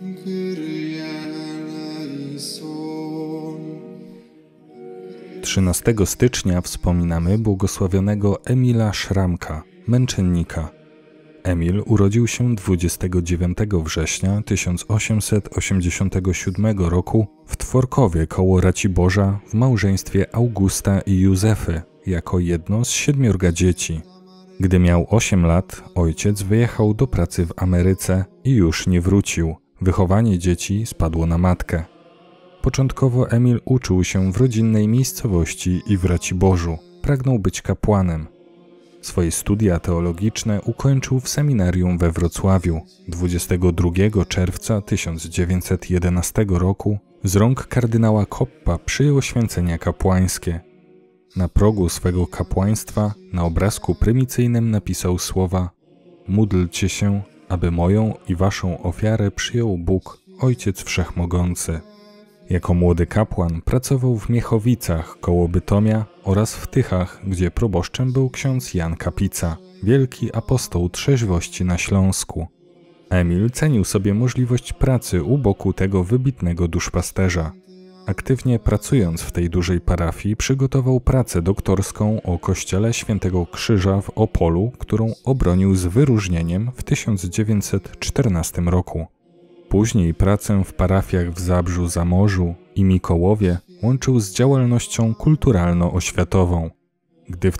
Trzynastego stycznia wspominamy błogosławionego Emila Szramka, męczennika. Emil urodził się 29 września 1887 roku w Tworkowie koło Raciborza w małżeństwie Augusta i Józefy jako jedno z 7 dzieci. Gdy miał 8 lat, ojciec wyjechał do pracy w Ameryce i już nie wrócił. Wychowanie dzieci spadło na matkę. Początkowo Emil uczył się w rodzinnej miejscowości i w Raciborzu. Pragnął być kapłanem. Swoje studia teologiczne ukończył w seminarium we Wrocławiu. 22 czerwca 1911 roku z rąk kardynała Koppa przyjął święcenia kapłańskie. Na progu swego kapłaństwa na obrazku prymicyjnym napisał słowa: „Módlcie się, aby moją i waszą ofiarę przyjął Bóg, Ojciec Wszechmogący”. Jako młody kapłan pracował w Miechowicach koło Bytomia oraz w Tychach, gdzie proboszczem był ksiądz Jan Kapica, wielki apostoł trzeźwości na Śląsku. Emil cenił sobie możliwość pracy u boku tego wybitnego duszpasterza. Aktywnie pracując w tej dużej parafii, przygotował pracę doktorską o kościele Świętego Krzyża w Opolu, którą obronił z wyróżnieniem w 1914 roku. Później pracę w parafiach w Zabrzu Zamorzu i Mikołowie łączył z działalnością kulturalno-oświatową. Gdy w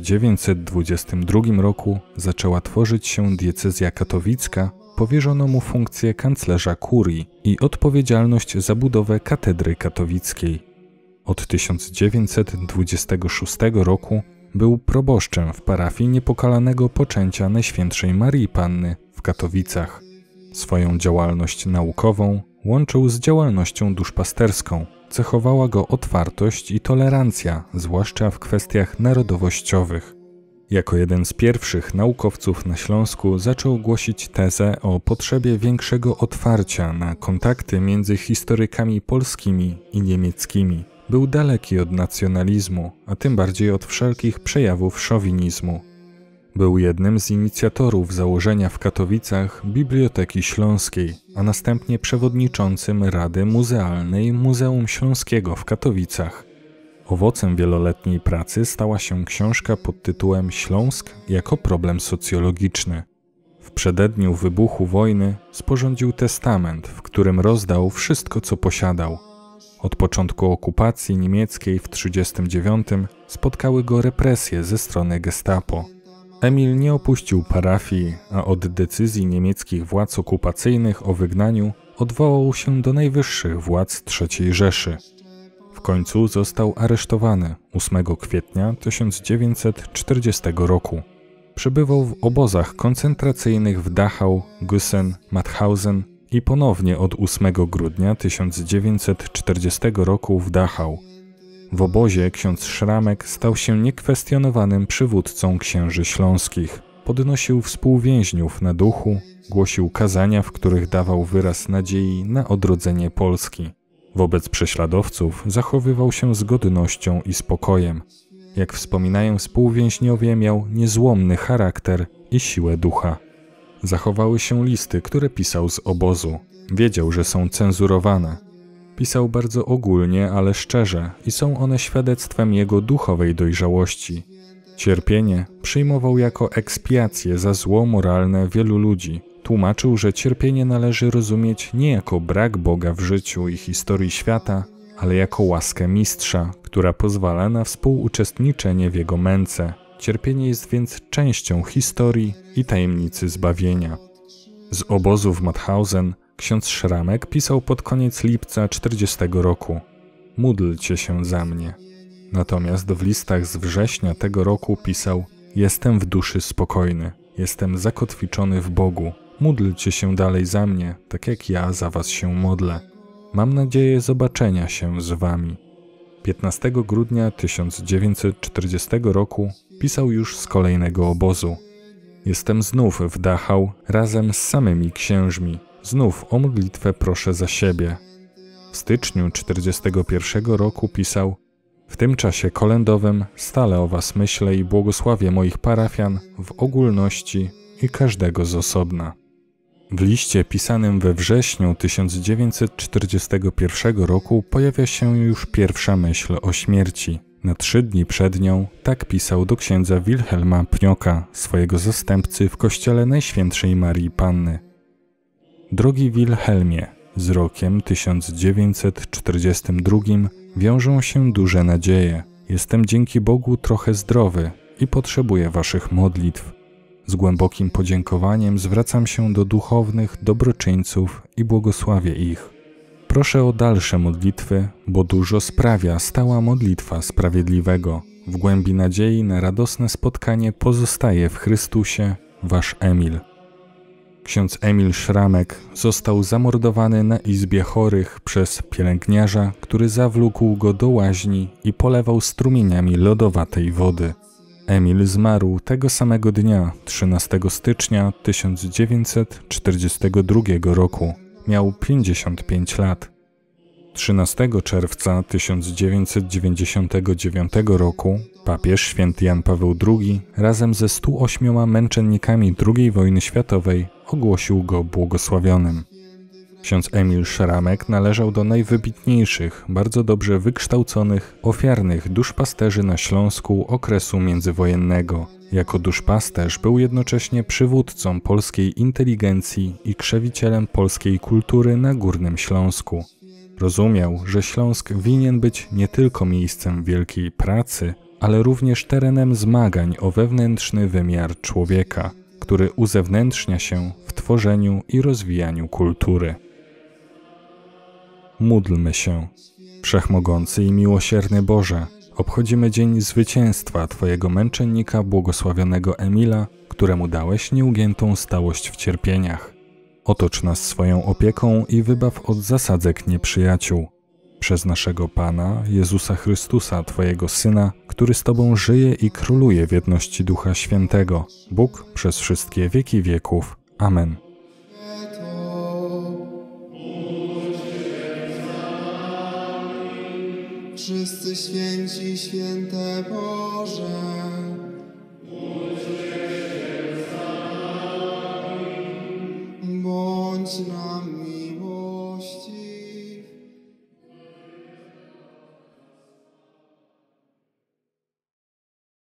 1922 roku zaczęła tworzyć się diecezja katowicka, powierzono mu funkcję kanclerza kurii i odpowiedzialność za budowę katedry katowickiej. Od 1926 roku był proboszczem w parafii Niepokalanego Poczęcia Najświętszej Marii Panny w Katowicach. Swoją działalność naukową łączył z działalnością duszpasterską. Cechowała go otwartość i tolerancja, zwłaszcza w kwestiach narodowościowych. Jako jeden z pierwszych naukowców na Śląsku zaczął głosić tezę o potrzebie większego otwarcia na kontakty między historykami polskimi i niemieckimi. Był daleki od nacjonalizmu, a tym bardziej od wszelkich przejawów szowinizmu. Był jednym z inicjatorów założenia w Katowicach Biblioteki Śląskiej, a następnie przewodniczącym Rady Muzealnej Muzeum Śląskiego w Katowicach. Owocem wieloletniej pracy stała się książka pod tytułem „Śląsk jako problem socjologiczny”. W przededniu wybuchu wojny sporządził testament, w którym rozdał wszystko, co posiadał. Od początku okupacji niemieckiej w 1939 spotkały go represje ze strony gestapo. Emil nie opuścił parafii, a od decyzji niemieckich władz okupacyjnych o wygnaniu odwołał się do najwyższych władz III Rzeszy. W końcu został aresztowany 8 kwietnia 1940 roku. Przebywał w obozach koncentracyjnych w Dachau, Güssen, Mauthausen i ponownie od 8 grudnia 1940 roku w Dachau. W obozie ksiądz Szramek stał się niekwestionowanym przywódcą księży śląskich. Podnosił współwięźniów na duchu, głosił kazania, w których dawał wyraz nadziei na odrodzenie Polski. Wobec prześladowców zachowywał się z godnością i spokojem. Jak wspominają współwięźniowie, miał niezłomny charakter i siłę ducha. Zachowały się listy, które pisał z obozu. Wiedział, że są cenzurowane. Pisał bardzo ogólnie, ale szczerze i są one świadectwem jego duchowej dojrzałości. Cierpienie przyjmował jako ekspiację za zło moralne wielu ludzi. Tłumaczył, że cierpienie należy rozumieć nie jako brak Boga w życiu i historii świata, ale jako łaskę mistrza, która pozwala na współuczestniczenie w jego męce. Cierpienie jest więc częścią historii i tajemnicy zbawienia. Z obozu w Mauthausen ksiądz Szramek pisał pod koniec lipca 40 roku: „Módlcie się za mnie”. Natomiast w listach z września tego roku pisał: „Jestem w duszy spokojny, jestem zakotwiczony w Bogu. Módlcie się dalej za mnie, tak jak ja za was się modlę. Mam nadzieję zobaczenia się z wami”. 15 grudnia 1940 roku pisał już z kolejnego obozu: „Jestem znów w Dachau razem z samymi księżmi. Znów o modlitwę proszę za siebie”. W styczniu 1941 roku pisał: „W tym czasie kolędowym stale o was myślę i błogosławię moich parafian w ogólności i każdego z osobna”. W liście pisanym we wrześniu 1941 roku pojawia się już pierwsza myśl o śmierci. Na 3 dni przed nią tak pisał do księdza Wilhelma Pnioka, swojego zastępcy w kościele Najświętszej Marii Panny. Drogi Wilhelmie, z rokiem 1942 wiążą się duże nadzieje. Jestem dzięki Bogu trochę zdrowy i potrzebuję waszych modlitw. Z głębokim podziękowaniem zwracam się do duchownych dobroczyńców i błogosławię ich. Proszę o dalsze modlitwy, bo dużo sprawia stała modlitwa sprawiedliwego. W głębi nadziei na radosne spotkanie pozostaje w Chrystusie, wasz Emil. Ksiądz Emil Szramek został zamordowany na izbie chorych przez pielęgniarza, który zawlókł go do łaźni i polewał strumieniami lodowatej wody. Emil zmarł tego samego dnia, 13 stycznia 1942 roku. Miał 55 lat. 13 czerwca 1999 roku papież święty Jan Paweł II razem ze 108 męczennikami II wojny światowej ogłosił go błogosławionym. Ksiądz Emil Szramek należał do najwybitniejszych, bardzo dobrze wykształconych, ofiarnych duszpasterzy na Śląsku okresu międzywojennego. Jako duszpasterz był jednocześnie przywódcą polskiej inteligencji i krzewicielem polskiej kultury na Górnym Śląsku. Rozumiał, że Śląsk winien być nie tylko miejscem wielkiej pracy, ale również terenem zmagań o wewnętrzny wymiar człowieka, który uzewnętrznia się w tworzeniu i rozwijaniu kultury. Módlmy się. Wszechmogący i miłosierny Boże, obchodzimy dzień zwycięstwa Twojego męczennika błogosławionego Emila, któremu dałeś nieugiętą stałość w cierpieniach. Otocz nas swoją opieką i wybaw od zasadzek nieprzyjaciół. Przez naszego Pana, Jezusa Chrystusa, Twojego Syna, który z Tobą żyje i króluje w jedności Ducha Świętego, Bóg przez wszystkie wieki wieków. Amen. Wszyscy święci, święte Boże, bądź